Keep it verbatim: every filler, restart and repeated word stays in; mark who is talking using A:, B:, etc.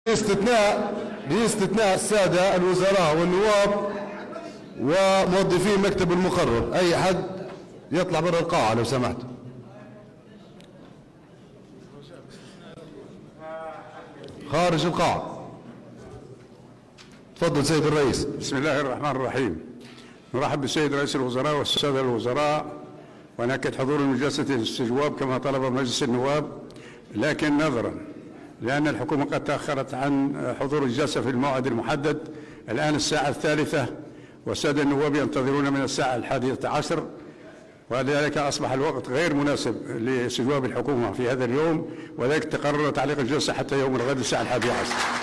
A: باستثناء باستثناء السادة الوزراء والنواب وموظفي مكتب المقرر. أي حد يطلع برا القاعة لو سمحت. خارج القاعة. تفضل سيد الرئيس.
B: بسم الله الرحمن الرحيم. نرحب بالسيد رئيس الوزراء والسادة الوزراء ونأكد حضور المجلسة الاستجواب كما طلب مجلس النواب، لكن نظرا لأن الحكومة قد تأخرت عن حضور الجلسة في الموعد المحدد، الآن الساعة الثالثة والسادة النواب ينتظرون من الساعة الحادية عشر، ولذلك أصبح الوقت غير مناسب لاستجواب الحكومة في هذا اليوم، وذلك تقرر تعليق الجلسة حتى يوم الغد الساعة الحادية عشر.